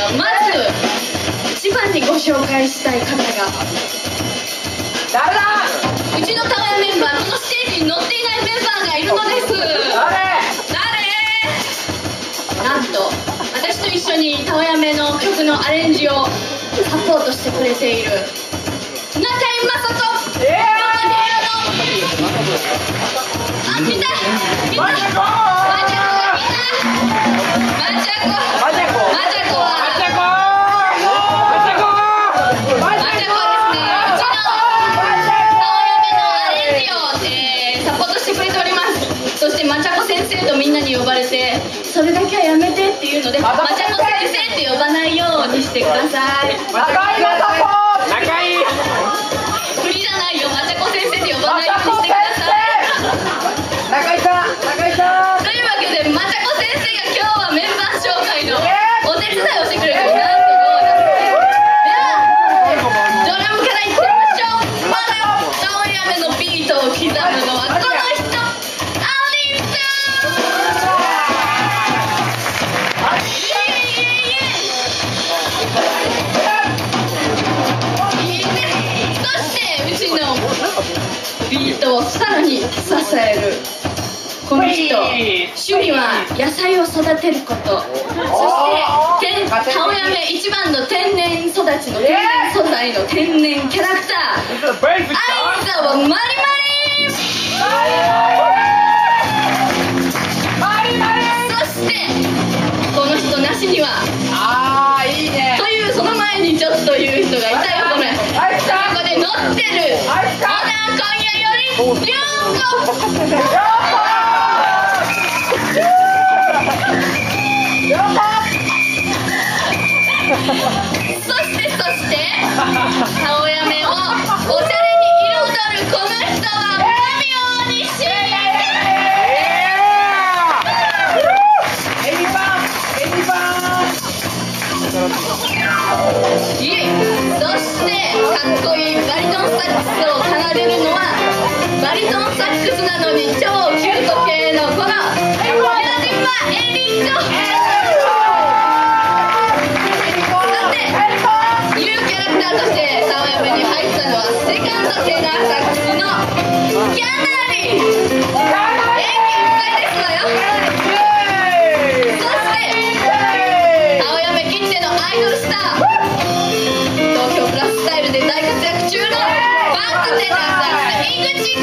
まず一番にご紹介したい方が誰だ。 うちのタワヤメンバー、このステージに乗っていないメンバーがいるのです。誰？なんと私と一緒にタワヤメの曲のアレンジをサポートしてくれている中井雅人。あ、来た来た。マジャコが来た。マジャコはそしてマチャコ先生とみんなに呼ばれて、それだけはやめてっていうので、マチャコ先生って呼ばないようにしてください。 中井雅人。 振りじゃないよ、マチャコ先生って呼ばないようにしてください。 中井さん。 というわけで、マチャコ先生が今日はメンバー紹介のお手伝いをしてくれる。なんとゴージャスで。ではドラムからいってみましょう。まずタワヤメのビートを刻むのはこの人。ビートをさらに支えるこの人、趣味は野菜を育てること、そしてタワヤメ一番の天然育ちの天然素材の天然キャラクター、相沢まりまり。そしてこの人なしには、 いいね。 というその前にちょっと言う人がいたよ。これここで乗ってる。ほな今夜よりりょうこ。そしてタワヤメをおしゃれに彩るこの人は無名にしそしてかっこいいバリトンサックスを奏でるのは、バリトンサックスなのに超キュート系のこの矢島エリコ。さてニューキャラクターとしてタワヤメに入ったのはセカンドテナーサックスのキャナリー。元気いっぱいですわよ。そしてタワヤメきってのアイドルスター、東京プラススタイルで大活躍中のバンドテナーサックスイグチック。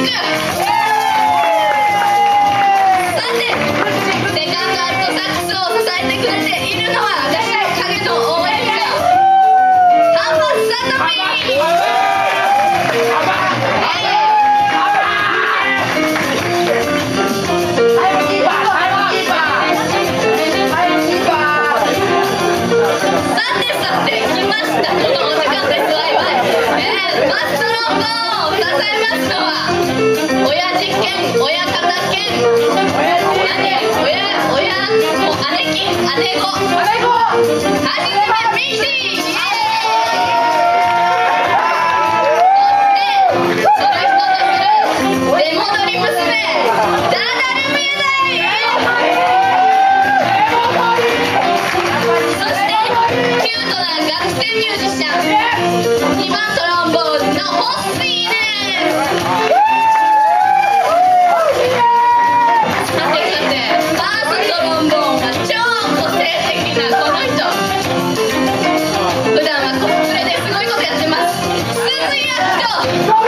さてセカンドアルトサックスを支えてくれているのは私の影の応援歌、ハマサトミ。さて来ました、このお時間です。わいわい、マストロンボーンを支えますのは親父兼親方兼姉貴姉子はじめミキティ。そしてその人とする出戻り娘ダダルミューダイ。そしてキュートな学生ミュージシャン2番トロンボーンのホッピーです。さてファーストトロンボーンは超個性的なこの人。普段はコスプレですごいことやってます。スズヤット。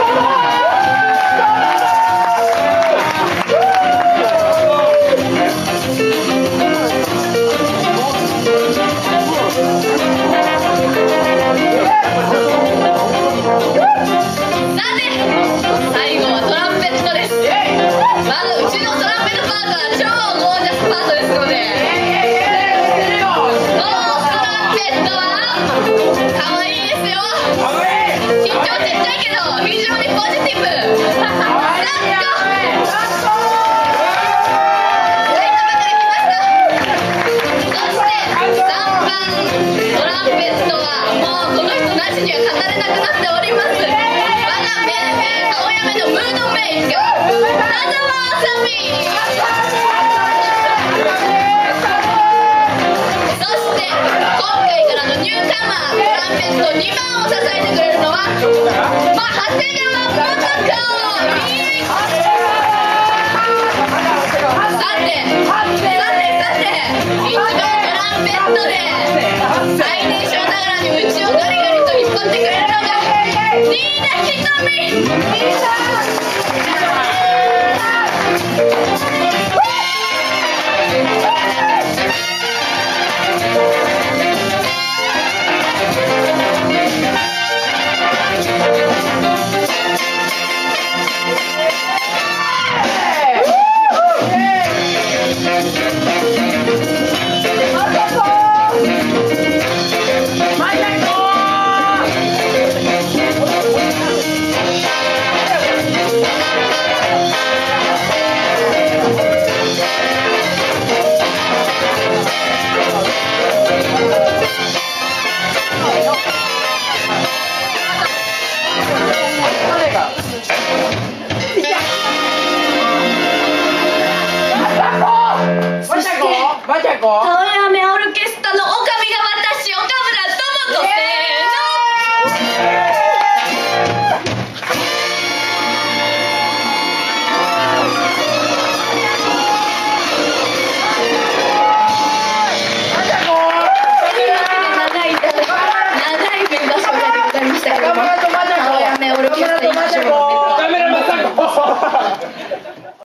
最後はトランペットです。まずうちのトランペットパートは超ゴージャスパートですので、このトランペットはかわいいですよ。身長ちっちゃいけど非常にポジティブ。トランペットはもうこの人なしには語れなくなっております。我が命名タワヤメのムードメイカー、田沢あさみ。そして今回からの最高。 青